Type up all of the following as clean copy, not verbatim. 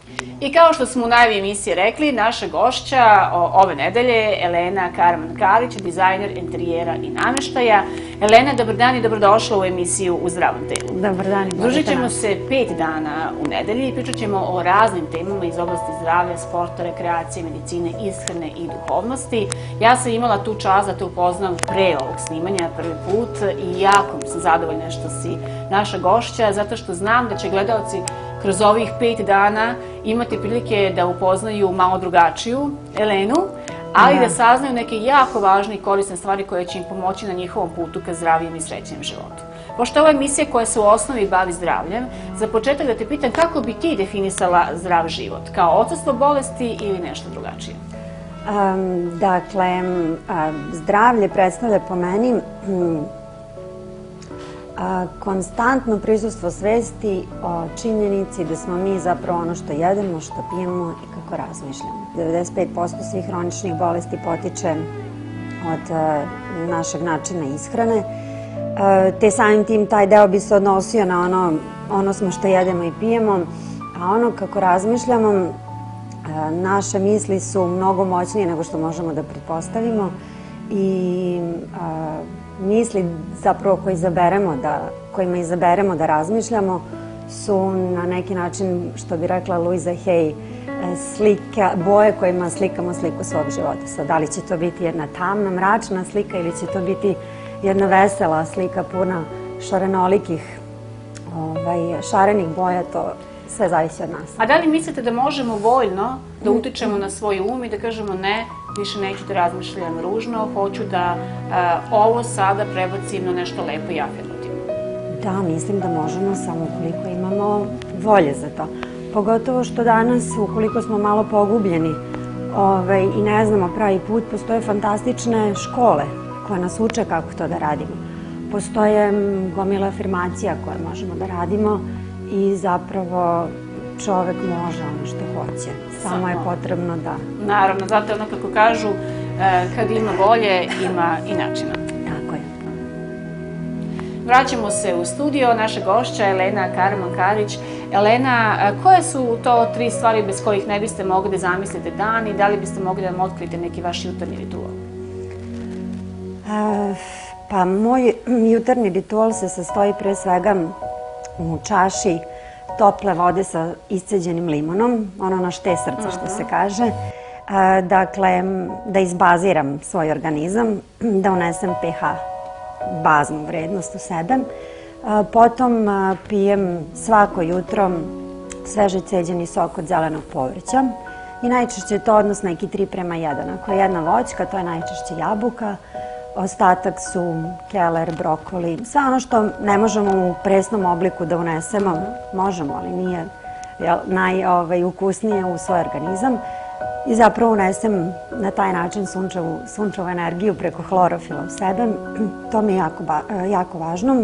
I kao što smo u najavi emisije rekli, naša gošća ove nedelje je Elena Karaman-Karić, dizajner interijera i namještaja. Elena, dobar dan i dobrodošla u emisiju U zdravom telu. Dobar dan. Družit ćemo se 5 dana u nedelji i pričat ćemo o raznim temama iz oblasti zdravlja, sporta, rekreacije, medicine, ishrane i duhovnosti. Ja sam imala tu čast da te upoznam pre ovog snimanja prvi put i jako sam zadovoljna što si naša gošća, zato što znam da će gledaoci kroz ovih 5 dana imati prilike da upoznaju malo drugačiju Elenu, ali da saznaju neke jako važne i korisne stvari koje će im pomoći na njihovom putu ka zdravijem i srećnijem životu. Pošto je ovo emisija koja se u osnovi bavi zdravljem, za početak da te pitam kako bi ti definisala zdrav život? Kao odsustvo bolesti ili nešto drugačije? Dakle, zdravlje predstavlja po meni konstantno prisustvo svesti o činjenici da smo mi zapravo ono što jedemo, što pijemo i kako razmišljamo. 95% svih hroničnih bolesti potiče od našeg načina ishrane, te samim tim taj deo bi se odnosio na ono smo što jedemo i pijemo, a ono kako razmišljamo, naše misli su mnogo moćnije nego što možemo da pretpostavimo i misli zapravo kojima izaberemo da razmišljamo su na neki način, što bi rekla Louisa Hay, boje kojima slikamo sliku svog života. Sad, da li će to biti jedna tamna, mračna slika ili će to biti jedna vesela slika puna šarenolikih, šarenih boja, to sve zavisi od nas. A da li mislite da možemo voljno da utičemo na svoj um i da kažemo ne, više neću da razmišljam ružno, hoću da ovo sada prebacim na nešto lepo i afirmativno? Da, mislim da možemo, samo ukoliko imamo volje za to. Pogotovo što danas, ukoliko smo malo pogubljeni i ne znamo pravi put, postoje fantastične škole koje nas uče kako to da radimo. Postoje gomila afirmacija koje možemo da radimo i zapravo čovek može ono što hoće. Samo je potrebno da... Naravno, zato ono kako kažu, kad ima volje, ima i načina. Tako je. Vraćamo se u studio, naša gošća Elena Karaman-Karić. Elena, koje su to 3 stvari bez kojih ne biste mogli da zamislite dan i da li biste mogli da nam otkrite neki vaš jutarnji ritual? Pa moj jutarnji ritual se sastoji pre svega u čaši tople vode sa isceđenim limonom, ono na šte srca što se kaže. Dakle, da izbaziram svoj organizam, da unesem pH, baznu vrednost u sebe. Potom pijem svako jutro sveže ceđeni sok od zelenog povrća i najčešće je to odnos neki 3:1. Ako je jedna voćka, to je najčešće jabuka, ostatak su keler, brokoli, sve ono što ne možemo u presnom obliku da unesemo, možemo, ali nije najukusnije u svoj organizam. I zapravo unesem na taj način sunčevu energiju preko hlorofila u sebe. To mi je jako važno.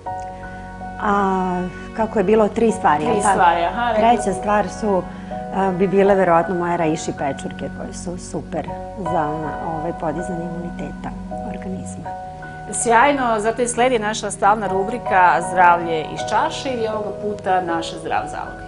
A kako je bilo 3 stvari? 3 stvari, aha. Treća stvar bi bile verovatno moje reishi pečurke koje su super za podizanje imuniteta organizma. Sjajno, zato i sledi naša stalna rubrika Zdravlje iz čaše i ovoga puta naša zdrav zalog.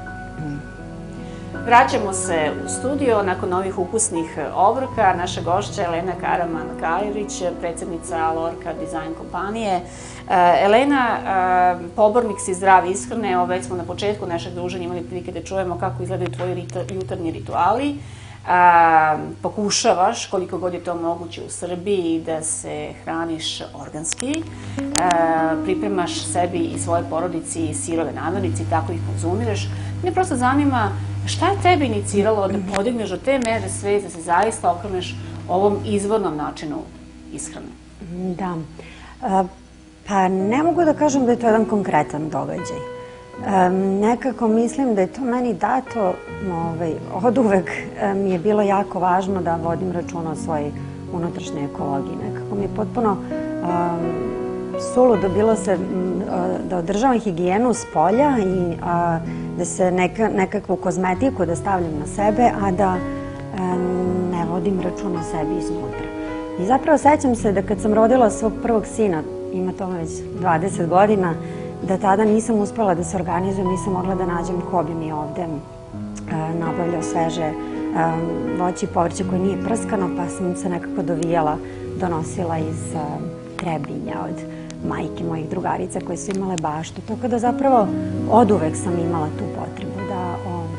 Vraćamo se u studio nakon ovih ukusnih obroka. Naša gošća Elena Karaman-Karić, predsjednica Lorca Design kompanije. Elena, pobornik si zdrave ishrane, evo već smo na početku našeg druženja imali prilike da čujemo kako izgledaju tvoji jutarnji rituali. Pokušavaš, koliko god je to moguće u Srbiji, da se hraniš organski, pripremaš sebi i svojoj porodici sirove namirnice i tako ih konzumiraš. Mene prosto zanima šta je tebe iniciralo da podigneš do te mere svest da se zaista okreneš ovom izvornom načinu ishrane? Da, pa ne mogu da kažem da je to jedan konkretan događaj. Nekako mislim da je to meni dato, od uvek mi je bilo jako važno da vodim računa o svojoj unutrašnjoj ekologiji. Nekako mi je potpuno suludo bilo da održavam higijenu s polja i da se nekakvu kozmetiku da stavljam na sebe, a da ne vodim računa o sebi iznutra. I zapravo sećam se da kad sam rodila svog prvog sina, ima tome već 20 godina, da tada nisam uspela da se organizujem, nisam mogla da nađem ko bi mi ovde nabavljao sveže voće i povrće koje nije prskano, pa sam se nekako dovijala, donosila iz Trebinja od majke mojih drugarica koje su imale baštu. Tako da zapravo oduvek sam imala tu potrebu da,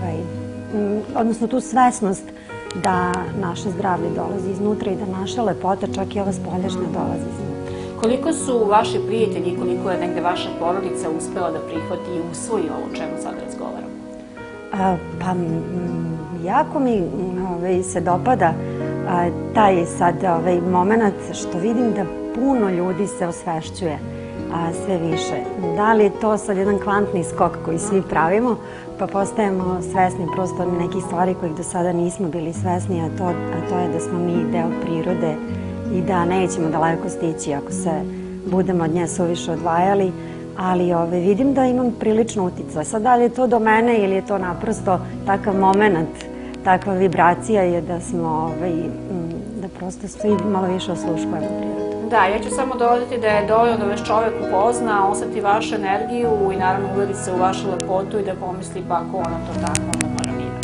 odnosno tu svesnost da naše zdravlje dolazi iznutra i da naša lepota, čak i ova spoljašnja, dolazi iznutra. Koliko su vaši prijatelji, koliko je negde vaša porodica uspela da prihvati i usvoji ovo o čemu sad razgovaramo? Pa jako mi se dopada taj sad moment što vidim da puno ljudi se osvešćuje sve više. Da li je to sad jedan kvantni skok koji svi pravimo, pa postajemo svesni prosto nekih stvari kojih do sada nismo bili svesni, a to je da smo mi deo prirode i da nećemo daleko stići ako se budemo od nje suviše odvajali, ali vidim da imam prilično uticaj. Sad, da li je to do mene ili je to naprosto takav moment, takva vibracija je da smo, da prosto svi malo više osluškujemo prirodu. Da, ja ću samo dodati da je dovoljno da vas čovek upozna, oseti vašu energiju i naravno uveri se u vašu lepotu i da pomisli pa ako ono to tako, onda moram i ja.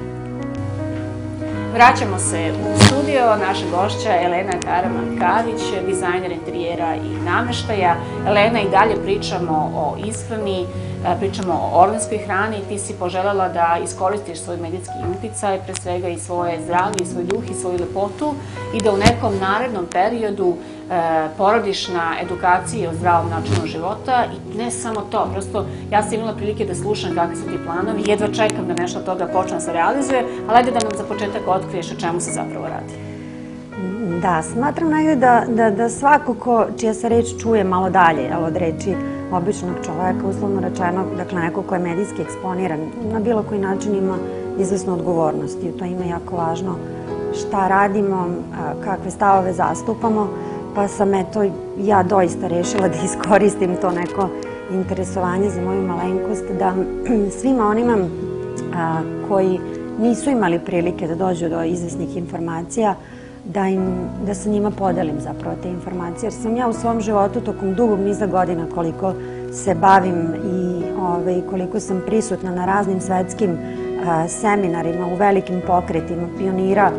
Vraćamo se u studio, naša gošća Elena Karaman-Karić, dizajner interijera i nameštaja. Elena, i dalje pričamo o ishrani, pričamo o organskoj hrani i ti si poželjela da iskoristiš svoj medicinski uticaj, pre svega i svoje zdravlje, i svoj duh i svoju lepotu i da u nekom narednom periodu porodiš na edukaciji o zdravom načinu života i ne samo to, prosto ja sam imala prilike da slušam kakvi su ti planovi, jedva čekam da nešto od toga počne da se realizuje, ali ajde da nam za početak otkriješ o čemu se zapravo radi. Da, smatram negde da svako čija se reč čuje malo dalje od reči običnog čoveka, uslovno rečeno, dakle neko ko je medijski eksponiran, na bilo koji način ima izvesnu odgovornost i to ima jako važno šta radimo, kakve stavove zastupamo, pa sam ja doista rešila da iskoristim to neko interesovanje za moju malenkost, da svima onima koji nisu imali prilike da dođu do izvesnih informacija, da sa njima podelim zapravo te informacije. Jer sam ja u svom životu tokom dugog niza godina koliko se bavim i koliko sam prisutna na raznim svetskim seminarima, u velikim pokretima, pionira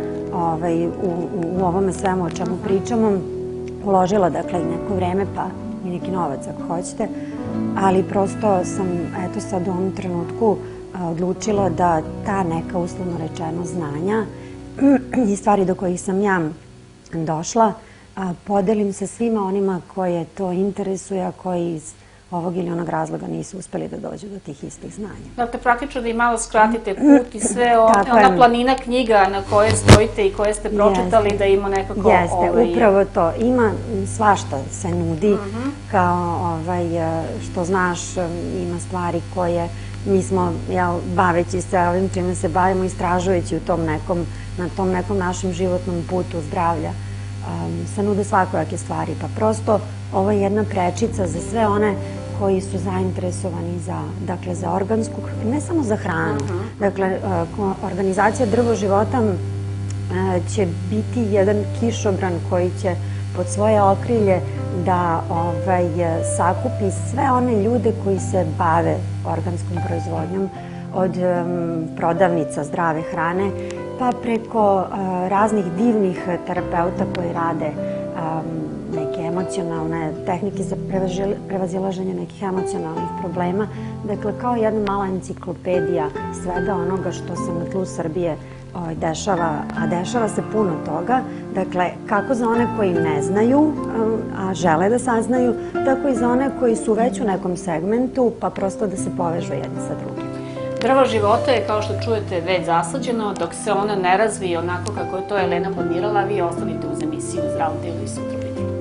u ovome svemu o čemu pričamo, uložila dakle i neko vreme pa i neki novac ako hoćete, ali prosto sam sad u ovom trenutku odlučila da ta neka uslovno rečeno znanja i stvari do kojih sam ja došla podelim sa svima onima koje to interesuje, a koji iz ovog ili onog razloga nisu uspeli da dođu do tih istih znanja. Dakle, praktično da i malo skratite put i sve ona planina knjiga na koje stojite i koje ste pročitali da ima nekako... Jeste, upravo to. Ima svašta se nudi, kao što znaš, ima stvari koje mi smo, baveći se ovim čime se bavimo, istražujući na tom nekom našem životnom putu zdravlja, se nude svakojake stvari. Pa prosto ovo je jedna prečica za sve one koji su zainteresovani za organsku, ne samo za hranu. Dakle, organizacija Drvo života će biti jedan kišobran koji će pod svoje okrilje da sakupi sve one ljude koji se bave organskom proizvodnjom, od prodavnica zdrave hrane, pa preko raznih divnih terapeuta koji rade neke emocionalne tehnike za prevazilaženje nekih emocionalnih problema. Dakle, kao jedna mala enciklopedija svega onoga što se na tlu Srbije dešava, a dešava se puno toga. Dakle, kako za one koji ne znaju, a žele da saznaju, tako i za one koji su već u nekom segmentu, pa prosto da se povežu jedni sa drugim. Drvo života je, kao što čujete, već zasađeno, dok se ona ne razvije onako kako je to Elena planirala, vi ostanite uz emisiju Zdravo telo i sutra vidimo.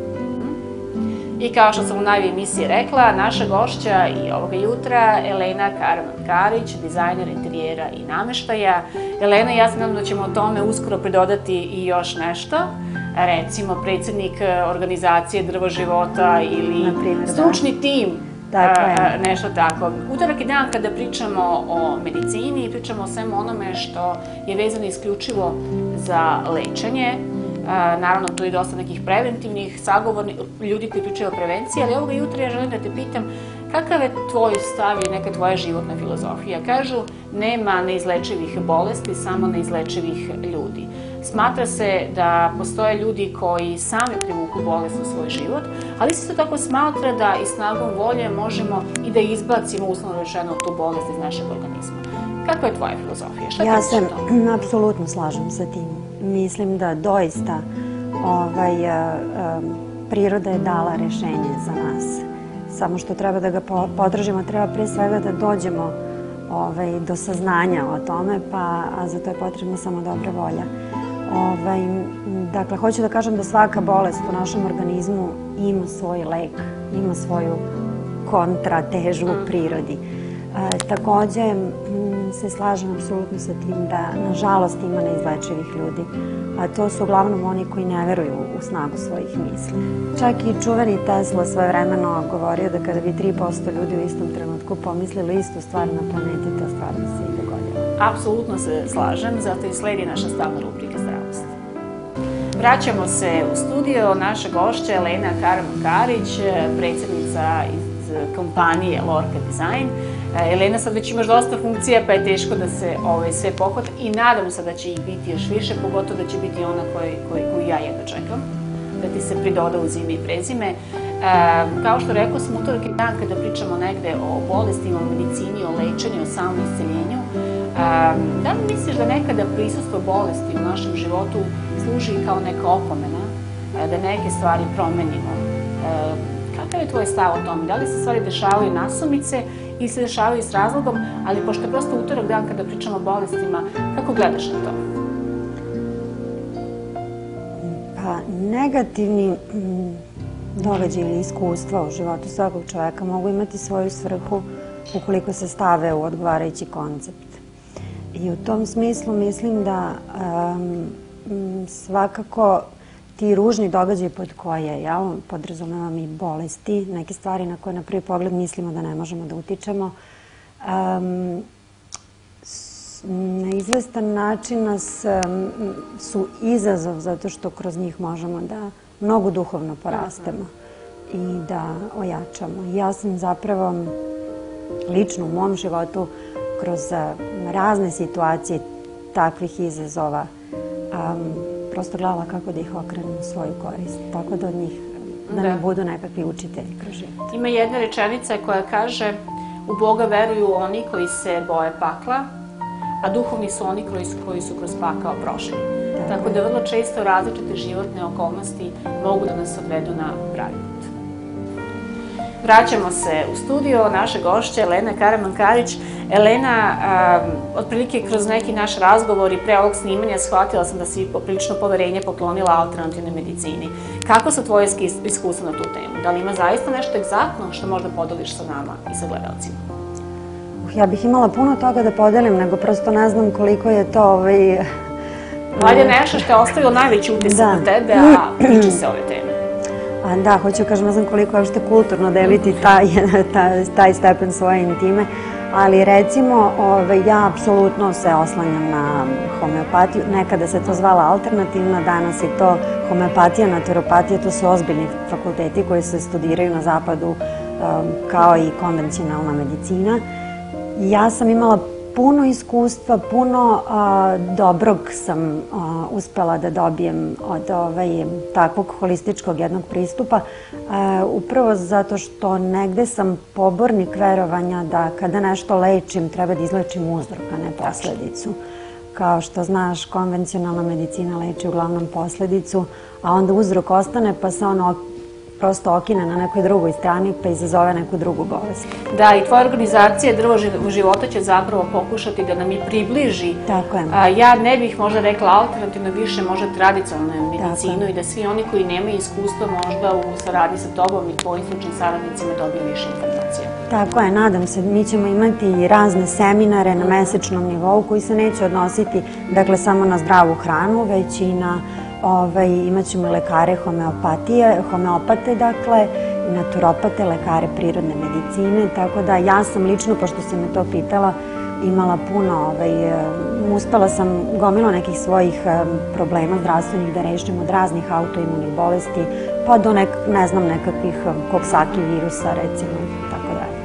I kao što sam u najavi emisije rekla, naša gošća i ovoga jutra, Elena Karaman-Karić, dizajner interijera i nameštaja. Elena, ja se nadam da ćemo o tome uskoro pridodati i još nešto. Recimo, predsjednik organizacije Drvo života ili stručni tim, nešto tako. Utorak je dan kada pričamo o medicini i pričamo o svemu onome što je vezano isključivo za lečenje. Naravno, tu je dosta nekih preventivnih, sagovornih ljudi koji pričaju o prevenciji, ali ovoga jutra ja želim da te pitam Kakav je tvoj stav i neka tvoja životna filozofija? Kažu, nema neizlečivih bolesti, samo neizlečivih ljudi. Smatra se da postoje ljudi koji sami privuku bolest u svoj život, ali se to tako smatra da i snagom volje možemo i da izbacimo, uslovno rečeno, tu bolest iz našeg organizma. Kakva je tvoja filozofija? Šta Ja se apsolutno slažem sa tim. Mislim da doista priroda je dala rešenje za nas. Samo što treba da ga podržimo, treba pre svega da dođemo do saznanja o tome, a za to je potrebna samo dobra volja. Dakle, hoću da kažem da svaka bolest u našem organizmu ima svoj lek, ima svoju kontratežu u prirodi. Takođe se slažem apsolutno sa tim da, nažalost, ima neizlečivih ljudi, a to su uglavnom oni koji ne veruju u snagu svojih misli. Čak i čuveni Tesla svojevremeno govorio da kada bi 3% ljudi u istom trenutku pomislili istu stvar na planeti, ta stvar bi se i dogodila. Apsolutno se slažem, zato i sledi naša stalna rubrika Zdravost. Vraćamo se u studio, naša gošća Elena Karaman-Karić, predsjednica iz kompanije Lorca Design. Elena, sad već imaš dosta funkcija, pa je teško da se sve pohvata i nadam se da će ih biti još više, pogotovo da će biti ona koju ja jedno čekam, da ti se pridoda uz ime i prezime. Kao što rekao sam, utorak je dan kada pričamo negde o bolestima, o medicini, o lečenju, o samom isceljenju. Da li misliš da nekada prisustvo bolesti u našem životu služi kao neka opomena, da neke stvari promenimo? Kakav je tvoj stav o tome? Da li se stvari dešavaju nasumice ili se dešavaju s razlogom, ali pošto je prosto utorak dan kada pričamo o bolestima, kako gledaš na to? Pa, negativni događaj ili iskustva u životu svakog čoveka mogu imati svoju svrhu ukoliko se stave u odgovarajući koncept. I u tom smislu mislim da svakako ti ružni događaji pod koje, podrazumevam i bolesti, neke stvari na koje na prvi pogled mislimo da ne možemo da utičemo, na izvestan način nas su izazov zato što kroz njih možemo da mnogo duhovno porastemo i da ojačamo. Ja sam zapravo lično u mom životu kroz razne situacije takvih izazova prosto gledala kako da ih okrenem u svoju korist, tako da od njih da ne budu nekakvi učitelji kroz život. Ima jedna rečenica koja kaže: u Boga veruju oni koji se boje pakla, a duhovni su oni koji su kroz pakao prošli. Tako da vrlo često različite životne okolnosti mogu da nas odvedu na pravi put. Vraćamo se u studio, naše gošće Elena Karaman-Karić. Elena, otprilike kroz neki naš razgovor i pre ovog snimanja shvatila sam da si poprilično poverenje poklonila alternativnoj medicini. Kako su tvoje iskustva na tu temu? Da li ima zaista nešto egzaktno što možda podeliš sa nama i sa gledalcima? Ja bih imala puno toga da podelim, nego prosto ne znam koliko je to Valjda nešto što je ostavilo najveći utisak na tebe, a tiče se ove teme. Da, hoću kažem, ne znam koliko je uopšte kulturno deliti taj stepen svoje intime, ali recimo ja apsolutno se oslanjam na homeopatiju. Nekada se to zvala alternativna, danas je to homeopatija, naturopatija, to su ozbiljni fakulteti koji se studiraju na zapadu kao i konvencionalna medicina. Ja sam imala puno iskustva, puno dobrog sam uspela da dobijem od takvog holističkog jednog pristupa, upravo zato što negde sam pobornik verovanja da kada nešto lečim treba da izlečim uzrok, a ne posledicu. Kao što znaš, konvencionalna medicina leči uglavnom posledicu, a onda uzrok ostane pa se ono prosto okine na nekoj drugoj strani pa izazove neku drugu bolest. Da, i tvoja organizacija Drvo života će zapravo pokušati da nam i približi. Tako je. Ja ne bih možda rekla alternativno, više možda tradicionalnu medicinu i da svi oni koji nemaju iskustva možda u saradnji sa tobom i tvojim stručnim saradnicima dobiju više informacija. Tako je, nadam se. Mi ćemo imati razne seminare na mesečnom nivou koji se neće odnositi, dakle, samo na zdravu hranu, već i na imat ćemo lekare homeopate, dakle, i naturopate, lekare prirodne medicine, tako da ja sam lično, pošto si me to pitala, imala puno, uspela sam gomilu nekih svojih problema zdravstvenih da rešim, od raznih autoimunih bolesti, pa do, ne znam, nekakvih Coxsackie virusa, recimo, tako da.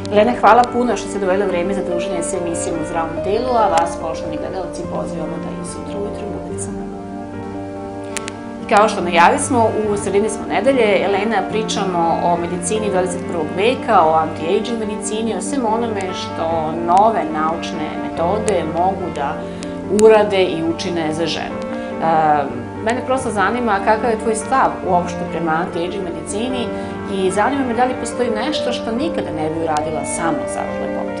Elena, hvala puno što ste doveli vreme za druženje sa emisijom u Zdravom telu, a vas, poštovani gledalci, pozivamo da i sutra ujutro budete sa nama. Kao što najavili smo, u sredini smo nedelje. Elena, pričamo o medicini 21. veka, o anti-aging medicini, o svem onome što nove naučne metode mogu da urade i učine za ženu. Mene prosto zanima kakav je tvoj stav uopšte prema anti-aging medicini i zanima me da li postoji nešto što nikada ne bi uradila samo zarad lepote.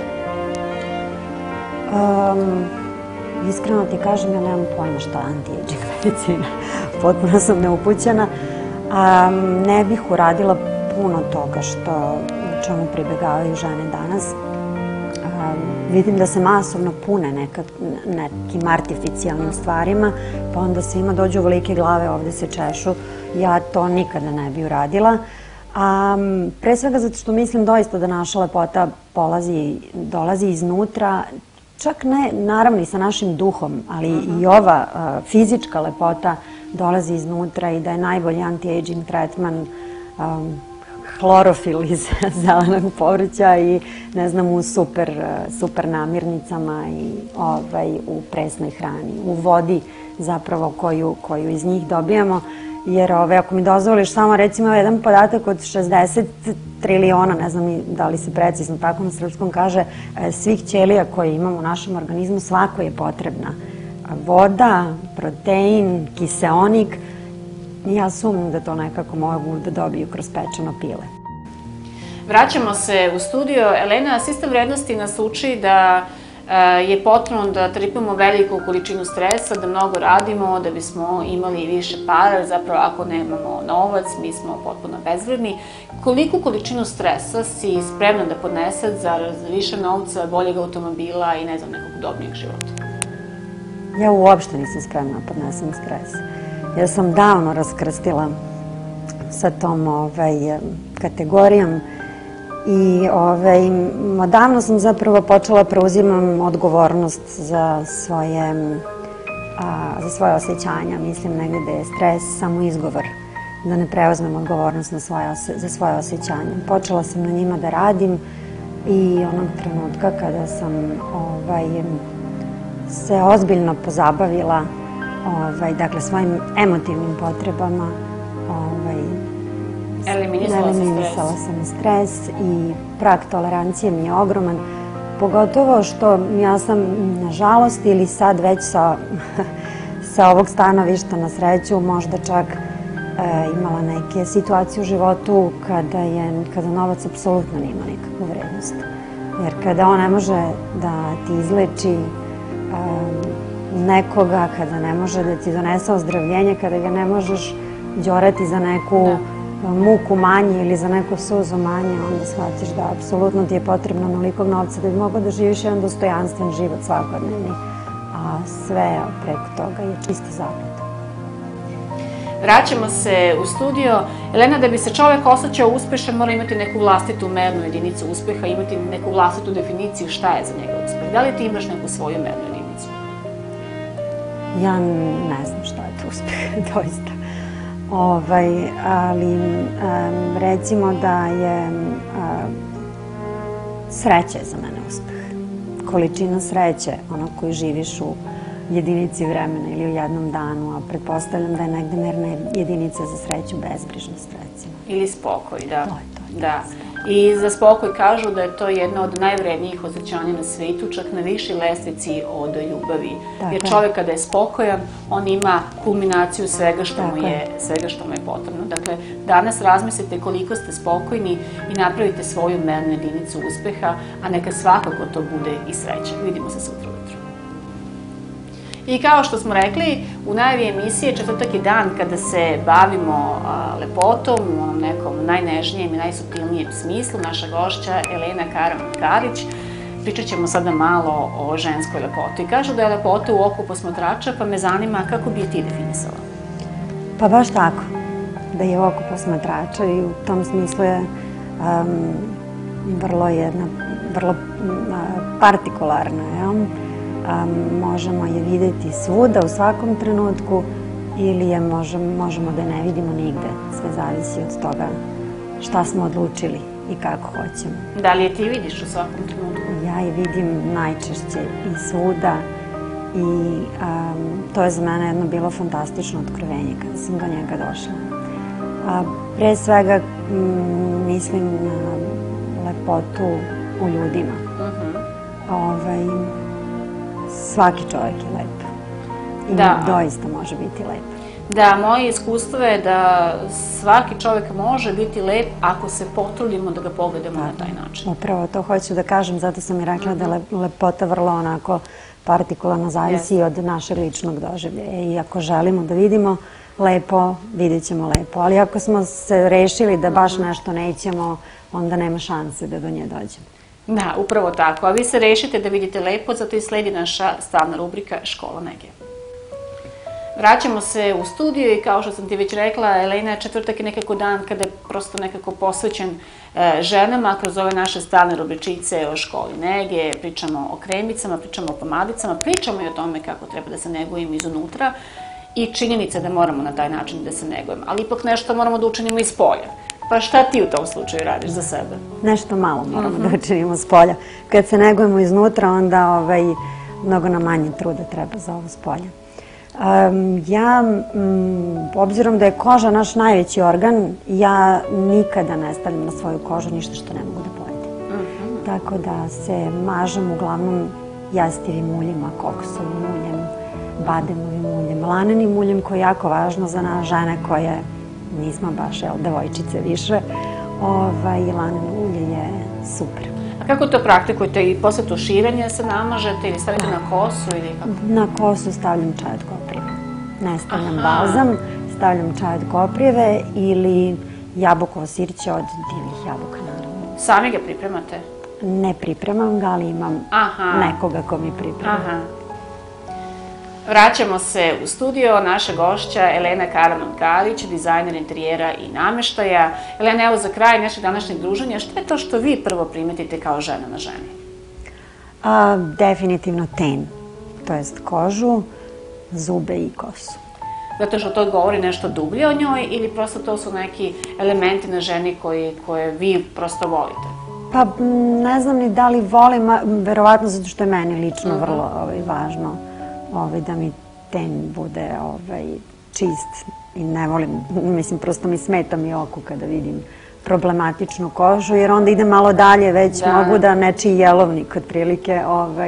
Iskreno ti kažem, ja nemam pojma šta je anti-aging medicina. Potpuno sam neupućena. Ne bih uradila puno toga čemu pribegavaju žene danas. Vidim da se masovno pune nekim artificijalnim stvarima, pa onda svima dođu velike glave, ovde se češu. Ja to nikada ne bi uradila. Pre svega zato što mislim doista da naša lepota dolazi iznutra, čak ne, naravno i sa našim duhom, ali i ova fizička lepota dolazi iznutra i da je najbolji anti-aging tretman hlorofil iz zelenog povrća i ne znam u super namirnicama i u presnoj hrani, u vodi zapravo koju iz njih dobijamo. Jer ako mi dozvoliš samo recimo jedan podatak od 60 triliona, ne znam da li se precizno tako na srpskom kaže, svih ćelija koje imamo u našem organizmu, svako je potrebna. Voda, protein, kiseonik, ja sumnjam da to nekako mogu da dobiju kroz pečeno pile. Vraćamo se u studio. Elena, sistem vrednosti nas uči da je potrebno da trpimo veliku količinu stresa, da mnogo radimo, da bismo imali više para, zapravo ako nemamo novac, mi smo potpuno bezvredni. Koliku količinu stresa si spremna da podnese za više novca, boljeg automobila i ne znam, nekog udobnijeg života? Ja uopšte nisam spremna da podnesem stres. Ja sam davno raskrstila sa tom kategorijom i davno sam zapravo počela preuzimam odgovornost za svoje osjećanja. Mislim negde da je stres samo izgovor, da ne preuzmem odgovornost za svoje osjećanja. Počela sam na njima da radim i onog trenutka kada sam se ozbiljno pozabavila dakle svojim emotivnim potrebama, eliminisala sam stres i prag tolerancije mi je ogroman. Pogotovo što ja sam, nažalost, ili sad već sa ovog stanovišta na sreću, možda čak imala neke situacije u životu kada novac apsolutno nema nikakvu vrednost. Jer kada on ne može da ti izleči nekoga, kada ne može da ti donese ozdravljenje, kada ga ne možeš đorati za neku muku manje ili za neku suzu manje, onda shvatiš da apsolutno ti je potrebno onolikog novca da bi mogao da živiš jedan dostojanstven život svakodnevni, a sve preko toga je čisti zaplet. Vraćamo se u studio. Elena, da bi se čovek osjećao uspešan, mora imati neku vlastitu mernu jedinicu uspeha, imati neku vlastitu definiciju šta je za njega uspeh. Da li ti imaš neku svoju mernu jedinicu? Ja ne znam šta je to uspeh, doista. Ali recimo da je sreća za mene uspeh. Količina sreće, ono koju živiš u jedinici vremena ili u jednom danu, a pretpostavljam da je negde merna jedinica za sreću bezbrižnost, recimo. Ili spokoj, da. To je to. Da. I za spokoj kažu da je to jedno od najvrednijih osjećanja na svetu, čak na višoj lestvici od ljubavi. Jer čovek kada je spokojan, on ima kulminaciju svega što mu je potrebno. Dakle, danas razmislite koliko ste spokojni i napravite svoju mernu jedinicu uspeha, a neka svakako to bude i sreća. Vidimo se sutra ujutro. I kao što smo rekli, u najavi emisije četvrtak je dan kada se bavimo lepotom u onom nekom najnežnijem i najsuptilnijem smislu. Naša gošća Elena Karaman-Karić. Pričat ćemo sada malo o ženskoj lepoti. Kažu da je lepota u oku posmatrača, pa me zanima kako bi je ti definisala? Pa baš tako, da je u oku posmatrača i u tom smislu je vrlo partikularna, jel? Možemo je videti svuda, u svakom trenutku, ili je možemo da ne vidimo nigde. Sve zavisi od toga šta smo odlučili i kako hoćemo. Da li je ti vidiš u svakom trenutku? Ja je vidim najčešće i svuda i to je za mene jedno bilo fantastično otkrivenje kada sam do njega došla. Pre svega mislim na lepotu u ljudima. Svaki čovjek je lep i doista može biti lep. Da, moje iskustvo je da svaki čovjek može biti lep ako se potrudimo da ga pogledamo na taj način. Upravo to hoću da kažem, zato sam i rekla da je lepota vrlo onako partikularno zavisi od našeg ličnog doživljaja i ako želimo da vidimo lepo, vidjet ćemo lepo, ali ako smo se rešili da baš nešto nećemo, onda nema šanse da do nje dođemo. Da, upravo tako. A vi se rešite da vidite lepo, zato i sledi naša stalna rubrika Škola nege. Vraćamo se u studiju i kao što sam ti već rekla, Elena, četvrtak je nekako dan kada je prosto nekako posvećen ženama kroz ove naše stalne rubričice o školi nege, pričamo o kremicama, pričamo o pomadicama, pričamo i o tome kako treba da se negujemo izunutra i činjenica da moramo na taj način da se negujemo, ali ipak nešto moramo da učinimo iz polja. Pa šta ti u tom slučaju radiš za sebe? Nešto malo moramo da učinimo s polja. Kad se negujemo iznutra, onda mnogo nam manje truda treba za ovo s polja. Ja, obzirom da je koža naš najveći organ, ja nikada ne stavljam na svoju kožu ništa što ne mogu da pojedem. Tako da se mažem uglavnom jastivim uljima, kokosovim uljem, bademovim uljem, lanenim uljem, koje je jako važno za nas žene koje nismo baš devojčice više. Laneno ulje je super. A kako to praktikujete? I posle tuširanja se namažete ili stavite na kosu ili kako? Na kosu stavljam čaj od koprive. Ne stavljam balzam, stavljam čaj od koprive ili jabukovo sirće od divljih jabuka, naravno. Sami ga pripremate? Ne pripremam ga, ali imam nekoga ko mi priprema. Vraćamo se u studio, naša gošća Elena Karaman-Karić, dizajner interijera i nameštaja. Elena, evo za kraj našeg današnjeg druženja, šta je to što vi prvo primetite kao žena na ženi? Definitivno ten, to jest kožu, zube i kosu. Zato što to govori nešto dublje o njoj ili prosto to su neki elementi na ženi koje vi prosto volite? Pa ne znam ni da li volim, verovatno zato što je meni lično vrlo važno da mi ten bude čist i ne volim, mislim, prosto mi smeta mi oko kada vidim problematičnu kožu, jer onda idem malo dalje, već mogu da nečiji jelovnik otprilike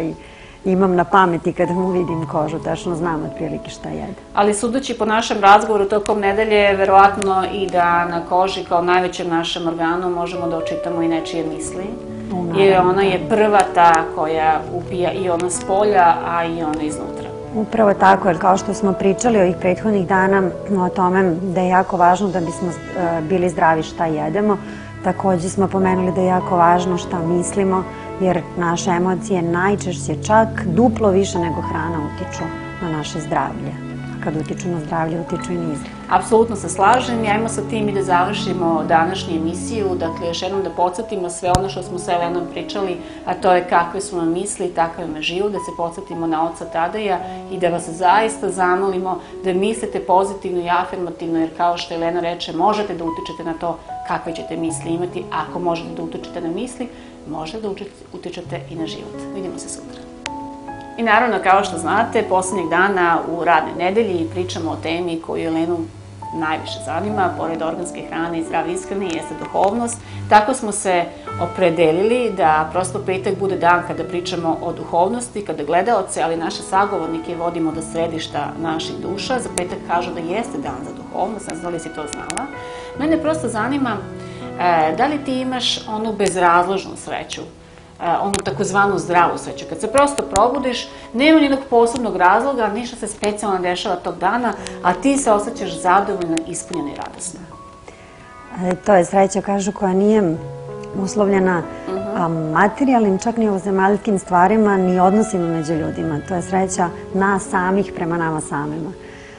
imam na pameti kada mu vidim kožu, tačno znam otprilike šta jede. Ali sudeći po našem razgovoru tokom nedelje, verovatno i da na koži kao najvećem našem organu možemo da očitamo i nečije misli. Jer ona je prva ta koja upija i ona s polja, a i ona iznutra. Upravo tako, jer kao što smo pričali ovih prethodnih dana o tome da je jako važno da bismo bili zdravi šta jedemo, takođe smo pomenuli da je jako važno šta mislimo, jer naše emocije najčešće čak duplo više nego hrana utiču na naše zdravlje. Kad utiču na zdravlje, utiču i na izgled. Apsolutno se slažem. Ajmo sa tim i da završimo današnju emisiju. Dakle, još jednom da podsjetimo sve ono što smo sa Elenom pričali, a to je kakve su nam misli, takav nam život, da se podsjetimo na oca Tadeja i da vas zaista zamolimo da mislite pozitivno i afirmativno, jer kao što Elena reče, možete da utičete na to kakve ćete misli imati. Ako možete da utičete na misli, možete da utičete i na život. Vidimo se sutra. I naravno, kao što znate, poslednjeg dana u radnoj nedelji pričamo o temi koju Elenu najviše zanima, pored organske hrane i zdrave ishrane, jeste duhovnost. Tako smo se opredelili da prosto petak bude dan kada pričamo o duhovnosti, kada gledaoce, ali naše sagovornike vodimo do središta naših duša. Za petak kažu da jeste dan za duhovnost, ne znam da li si to znala. Mene prosto zanima da li ti imaš onu bezrazložnu sreću, onu takozvanu zdravu sreću. Kad se prosto probudiš, nema nijednog posebnog razloga, ništa se specijalno dešava tog dana, a ti se osjećaš zadovoljno, ispunjena i radosna. To je sreća, kažu, koja nije uslovljena materijalnim, čak ni ovozemaljskim stvarima, ni odnosima među ljudima. To je sreća nas samih prema nama samima.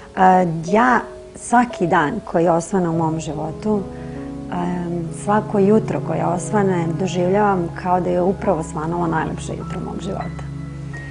Ja svaki dan koji osvane u mom životu, svako jutro koje osvane doživljavam kao da je upravo svanulo najlepše jutro mog života.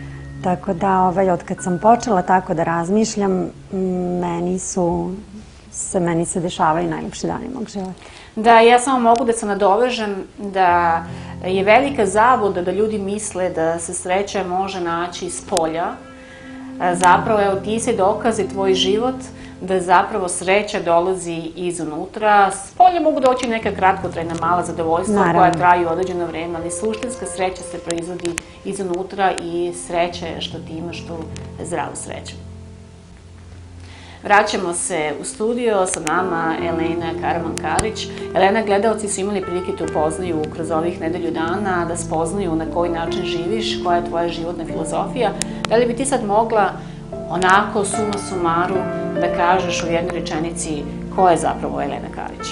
Tako da, od kad sam počela tako da razmišljam, meni su meni se dešavaju najljepši dani mog života. Da, ja samo mogu da se nadovežem da je velika zabluda da ljudi misle da se sreća može naći iz polja. Zapravo, evo, ti si dokaz i tvoj život da zapravo sreća dolazi izunutra. S polja mogu doći neka kratkotrajna mala zadovoljstva koja traju određeno vreme, ali suštinska sreća se proizvodi izunutra i sreća je što ti imaš tu zdravu sreću. Vraćamo se u studio, sa nama Elena Karaman-Karić. Elena, gledalci su imali prilike te upoznaju kroz ovih nedelju dana, da spoznaju na koji način živiš, koja je tvoja životna filozofija. Da li bi ti sad mogla onako suma sumarum da kažeš u jednoj rečenici ko je zapravo Elena Karić?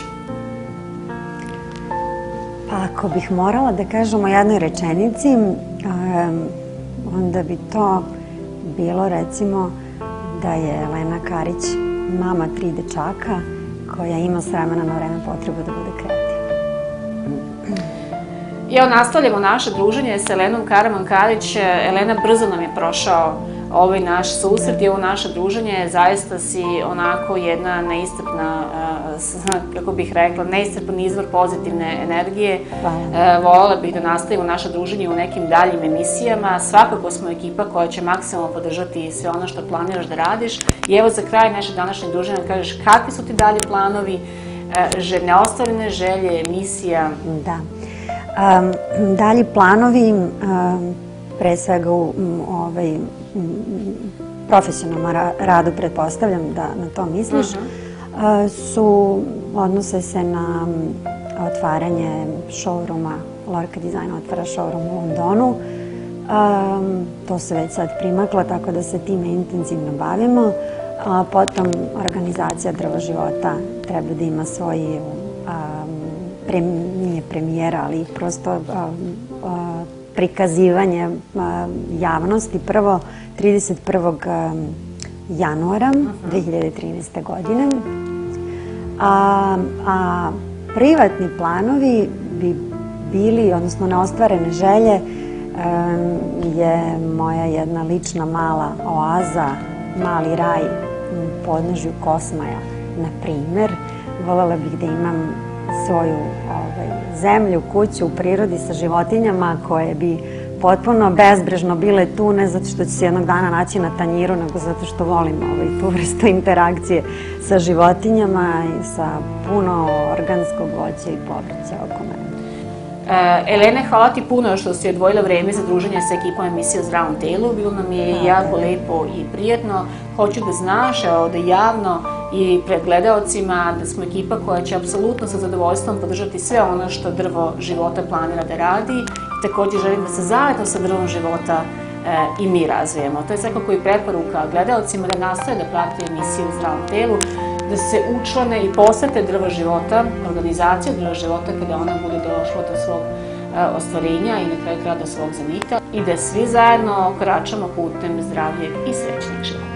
Pa ako bih morala da kažem u jednoj rečenici, onda bi to bilo recimo da je Elena Karić mama 3 dečaka koja ima s vremena na vreme potrebu da bude kreativna. Evo, nastavljamo naše druženje sa Elenom Karaman-Karić. Elena, brzo nam je prošao ovaj naš susret i ovo naše druženje. Zaista si onako jedna neiscrpna, kako bih rekla, neiscrpan izvor pozitivne energije. Voljela bih da nastavimo naše druženje u nekim daljim emisijama. Svakako smo ekipa koja će maksimalno podržati sve ono što planiraš da radiš. I evo za kraj naše današnje druženje kažeš kakvi su ti dalji planovi, neostvarene želje, misija? Da. Dalji planovi, pre svega u profesionalnom radu, pretpostavljam da na to misliš, odnose se na otvaranje showrooma. Lorca Design otvara showroom u Londonu. To se već sad primaklo, tako da se time intenzivno bavimo. Potom organizacija Drvo života treba da ima svoju, nije premijera, ali prosto prikazivanje javnosti prvo 31. januara 2013. godine. A privatni planovi bi bili, odnosno neostvarene želje, je moja jedna lična mala oaza, mali raj u podnožju Kosmaja, na primer. Voljela bih da imam svoju zemlju, kuću u prirodi sa životinjama koje bi potpuno bezbrižno bile tu, ne zato što ću se jednog dana naći na tanjiru, nego zato što volim tu vrstu interakcije sa životinjama i sa puno organskog voća i povrća oko mene. Elena, hvala ti puno što si odvojila vreme za druženje sa ekipom emisije o zdravom telu. Bilo nam je jako lepo i prijatno. Hoću da znaš, da javno i pred gledaocima, da smo ekipa koja će apsolutno sa zadovoljstvom podržati sve ono što Drvo života planira da radi. I također želim da se zajedno sa Drvom života i mi razvijemo. To je svakako i preporuka gledaocima da nastave da prate emisiju o zdravom telu, da se učlane i posete Drvo života, organizaciju Drvo života kada ona bude došla do svog ostvarenja i na kraju kraja do svog zenitka i da svi zajedno koračamo putem zdravijeg i srećnijeg života.